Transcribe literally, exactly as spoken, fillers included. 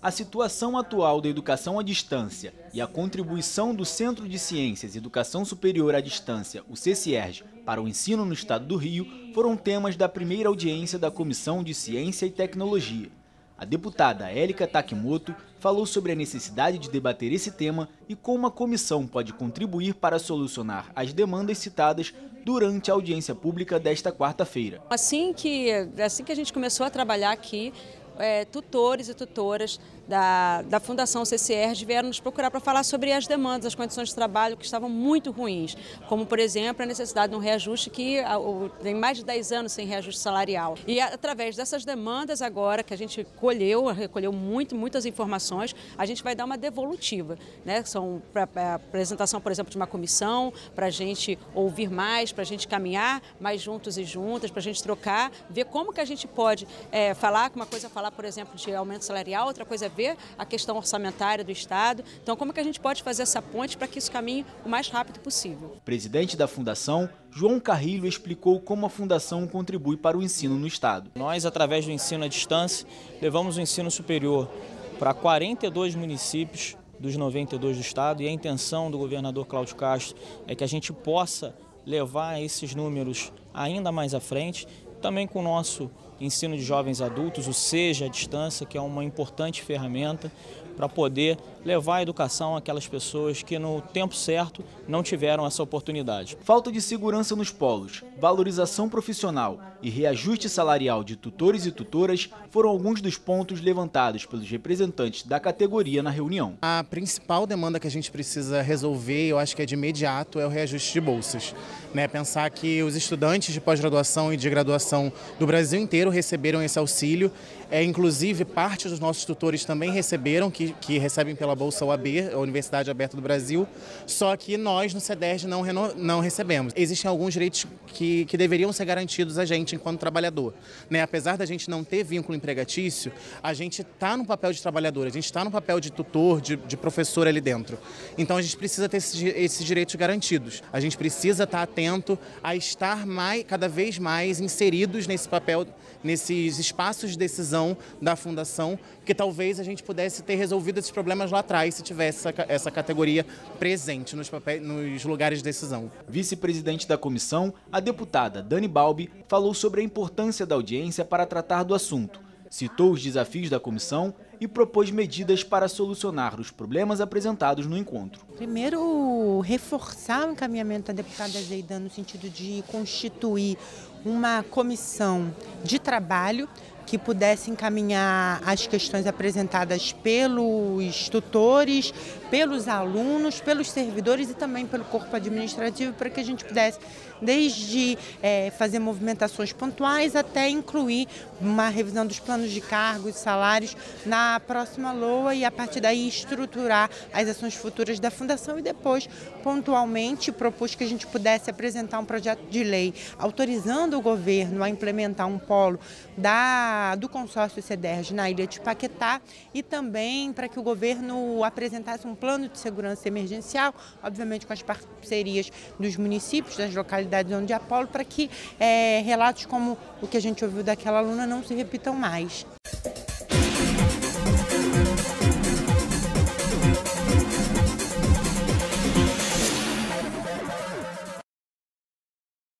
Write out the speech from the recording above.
A situação atual da educação à distância e a contribuição do Centro de Ciências e Educação Superior à Distância, o CECIERJ, para o ensino no estado do Rio foram temas da primeira audiência da Comissão de Ciência e Tecnologia. A deputada Élica Takimoto falou sobre a necessidade de debater esse tema e como a comissão pode contribuir para solucionar as demandas citadas durante a audiência pública desta quarta-feira. Assim que, assim que a gente começou a trabalhar aqui, É, tutores e tutoras da, da Fundação CECIERJ vieram nos procurar para falar sobre as demandas, as condições de trabalho que estavam muito ruins, como, por exemplo, a necessidade de um reajuste que a, o, tem mais de dez anos sem reajuste salarial. E através dessas demandas agora que a gente colheu, recolheu muito, muitas informações, a gente vai dar uma devolutiva, né? São para a apresentação, por exemplo, de uma comissão, para a gente ouvir mais, para a gente caminhar mais juntos e juntas, para a gente trocar, ver como que a gente pode é, falar, uma coisa é falar, por exemplo, de aumento salarial, outra coisa é ver a questão orçamentária do Estado. Então, como é que a gente pode fazer essa ponte para que isso caminhe o mais rápido possível? O presidente da Fundação, João Carrilho, explicou como a Fundação contribui para o ensino no Estado. Nós, através do ensino à distância, levamos o ensino superior para quarenta e dois municípios dos noventa e dois do Estado e a intenção do governador Cláudio Castro é que a gente possa levar esses números ainda mais à frente, também com o nosso ensino de jovens adultos, o SEJA à distância, que é uma importante ferramenta para poder levar a educação àquelas pessoas que no tempo certo não tiveram essa oportunidade. Falta de segurança nos polos, valorização profissional e reajuste salarial de tutores e tutoras foram alguns dos pontos levantados pelos representantes da categoria na reunião. A principal demanda que a gente precisa resolver, eu acho que é de imediato, é o reajuste de bolsas. Né? Pensar que os estudantes de pós-graduação e de graduação do Brasil inteiro receberam esse auxílio, é, inclusive parte dos nossos tutores também receberam, que, que recebem pela Bolsa U A B, a Universidade Aberta do Brasil, só que nós no CEDERJ não, não recebemos. Existem alguns direitos que, que deveriam ser garantidos a gente enquanto trabalhador. Né? Apesar da gente não ter vínculo empregatício, a gente está no papel de trabalhador, a gente está no papel de tutor, de, de professor ali dentro. Então a gente precisa ter esses, esses direitos garantidos. A gente precisa estar atento a estar mais, cada vez mais inseridos nesse papel, nesses espaços de decisão da Fundação, que talvez a gente pudesse ter resolvido esses problemas lá atrás se tivesse essa, essa categoria presente nos, papéis, nos lugares de decisão. Vice-presidente da comissão, a deputada Dani Balbi, falou sobre a importância da audiência para tratar do assunto, citou os desafios da comissão e propôs medidas para solucionar os problemas apresentados no encontro. Primeiro, reforçar o encaminhamento da deputada Zeida no sentido de constituir uma comissão de trabalho que pudesse encaminhar as questões apresentadas pelos tutores, pelos alunos, pelos servidores e também pelo corpo administrativo, para que a gente pudesse, desde é, fazer movimentações pontuais até incluir uma revisão dos planos de cargos e salários na próxima L O A e, a partir daí, estruturar as ações futuras da Fundação e depois, pontualmente, propus que a gente pudesse apresentar um projeto de lei autorizando o governo a implementar um polo da, do consórcio CEDERJ na ilha de Paquetá e também para que o governo apresentasse um plano de segurança emergencial, obviamente com as parcerias dos municípios, das localidades onde há polo, para que é, relatos como o que a gente ouviu daquela aluna não se repitam mais.